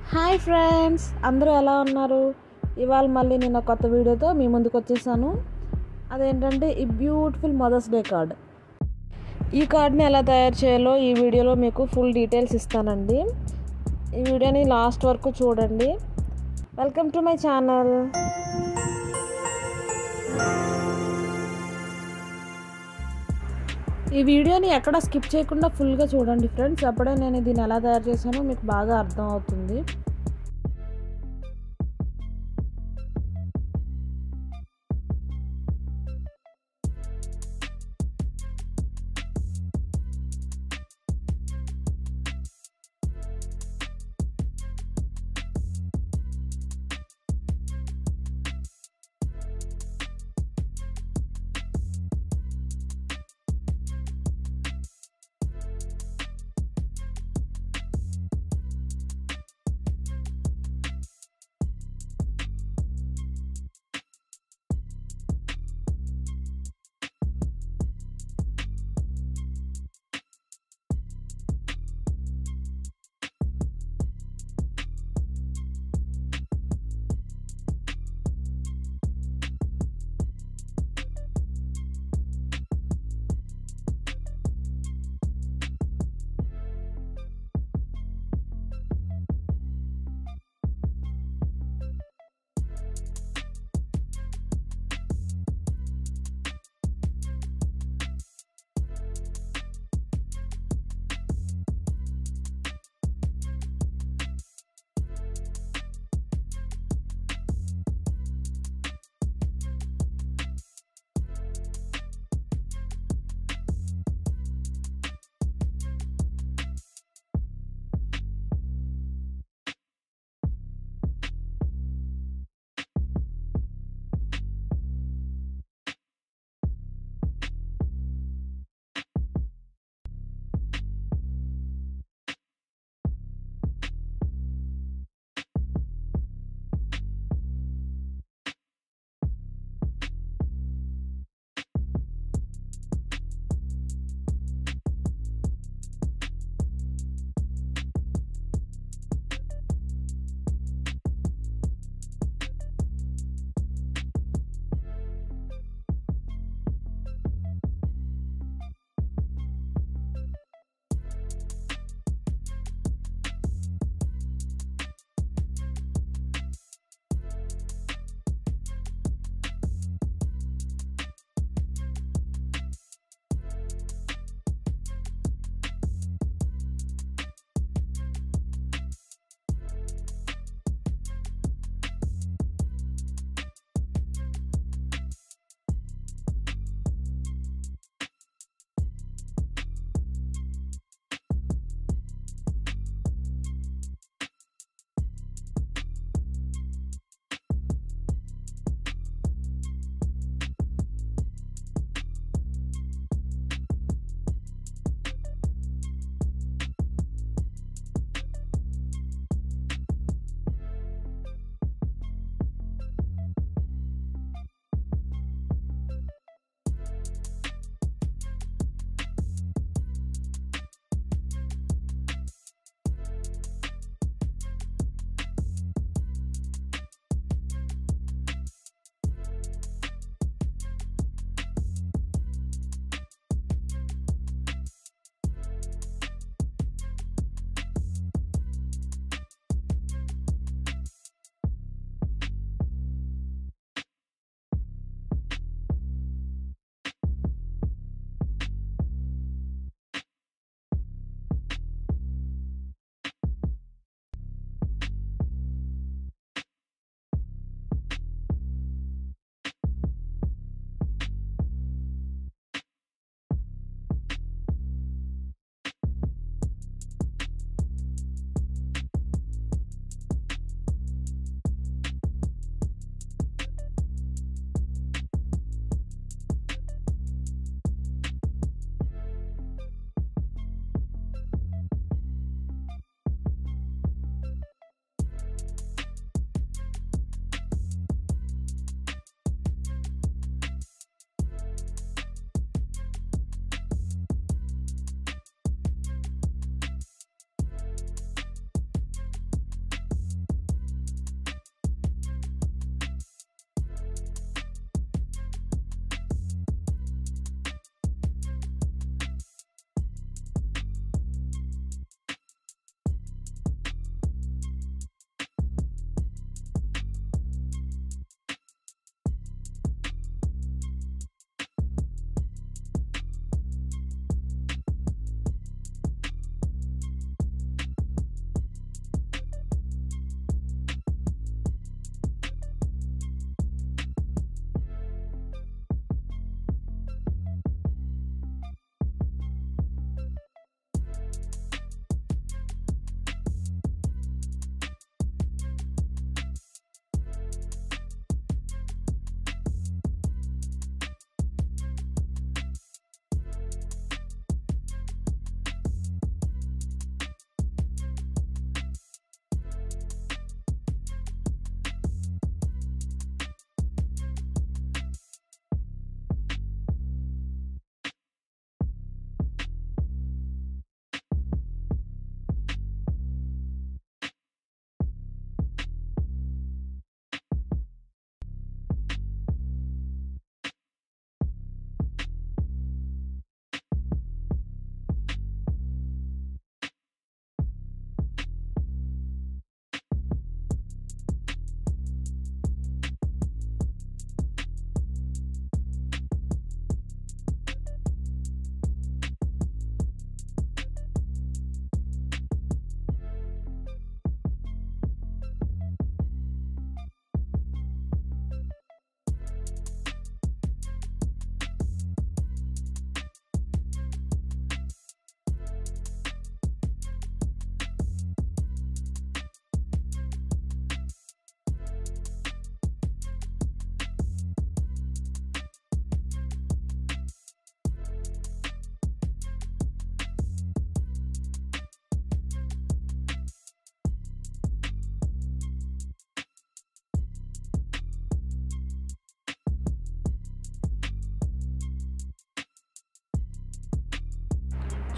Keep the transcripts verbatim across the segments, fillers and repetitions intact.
Hi friends, అందరూ ఎలా ఉన్నారు? ఇవాళ మళ్ళీ నేను కొత్త వీడియోతో మీ ముందుకు వచ్చేసాను. అదేంటంటే ఈ బ్యూటిఫుల్ మదర్స్ డే కార్డ్. ఈ కార్డ్ని ఎలా తయారు చేయాలో ఈ వీడియోలో మీకు ఫుల్ డీటెయిల్స్ ఇస్తానండి. ఈ వీడియోని లాస్ట్ వరకు చూడండి. Welcome to my channel. ఈ వీడియోని ఎక్కడ స్కిప్ చేయకుండా ఫుల్గా చూడండి ఫ్రెండ్స్. అప్పుడే నేను దీన్ని ఎలా తయారు చేశానో మీకు బాగా అర్థం అవుతుంది.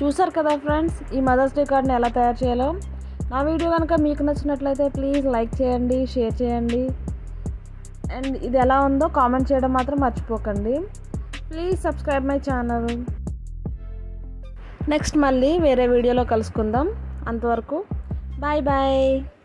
చూసారు కదా ఫ్రెండ్స్, ఈ మదర్స్ డే కార్డ్ని ఎలా తయారు చేయాలో. నా వీడియో కనుక మీకు నచ్చినట్లయితే ప్లీజ్ లైక్ చేయండి, షేర్ చేయండి, అండ్ ఇది ఎలా ఉందో కామెంట్ చేయడం మాత్రం మర్చిపోకండి. Please subscribe my channel. Next మళ్ళీ వేరే వీడియోలో కలుసుకుందాం. అంతవరకు బాయ్ బాయ్.